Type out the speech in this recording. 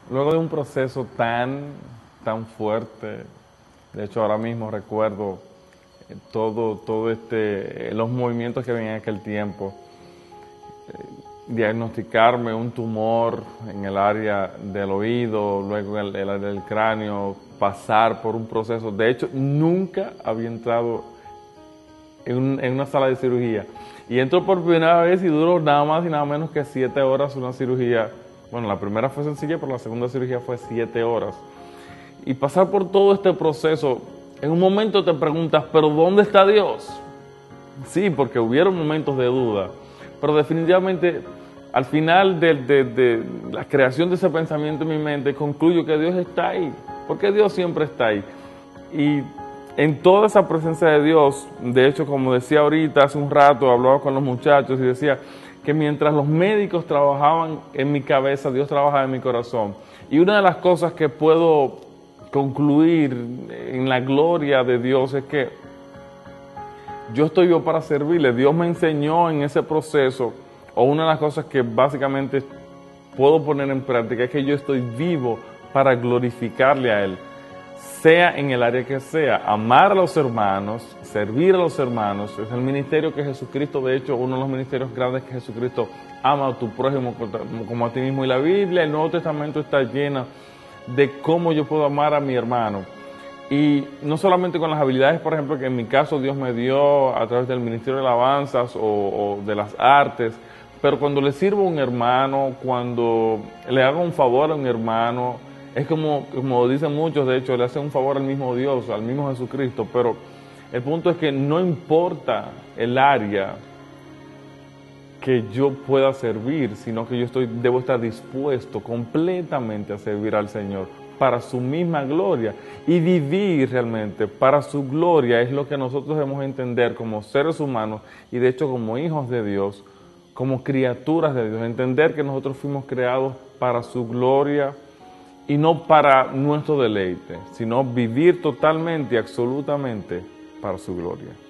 Luego de un proceso tan fuerte, de hecho ahora mismo recuerdo los movimientos que había en aquel tiempo, diagnosticarme un tumor en el área del oído, luego en el área del cráneo, pasar por un proceso. De hecho, nunca había entrado en una sala de cirugía. Y entro por primera vez y duró nada más y nada menos que 7 horas una cirugía. Bueno, la primera fue sencilla, pero la segunda cirugía fue 7 horas. Y pasar por todo este proceso, en un momento te preguntas, ¿pero dónde está Dios? Sí, porque hubieron momentos de duda, pero definitivamente al final de la creación de ese pensamiento en mi mente, concluyo que Dios está ahí, porque Dios siempre está ahí. Y en toda esa presencia de Dios, de hecho, como decía ahorita, hace un rato, hablaba con los muchachos y decía que mientras los médicos trabajaban en mi cabeza, Dios trabajaba en mi corazón. Y una de las cosas que puedo concluir en la gloria de Dios es que yo estoy vivo para servirle. Dios me enseñó en ese proceso, o una de las cosas que básicamente puedo poner en práctica es que yo estoy vivo para glorificarle a Él, sea en el área que sea, amar a los hermanos, servir a los hermanos. Es el ministerio que Jesucristo, de hecho, uno de los ministerios grandes que Jesucristo ama a tu prójimo como a ti mismo. Y la Biblia, el Nuevo Testamento está llena de cómo yo puedo amar a mi hermano. Y no solamente con las habilidades, por ejemplo, que en mi caso Dios me dio a través del ministerio de alabanzas o de las artes, pero cuando le sirvo a un hermano, cuando le hago un favor a un hermano, es como dicen muchos, de hecho, le hace un favor al mismo Dios, al mismo Jesucristo, pero el punto es que no importa el área que yo pueda servir, sino que debo estar dispuesto completamente a servir al Señor para su misma gloria, y vivir realmente para su gloria es lo que nosotros debemos entender como seres humanos y de hecho como hijos de Dios, como criaturas de Dios, entender que nosotros fuimos creados para su gloria y no para nuestro deleite, sino vivir totalmente y absolutamente para su gloria.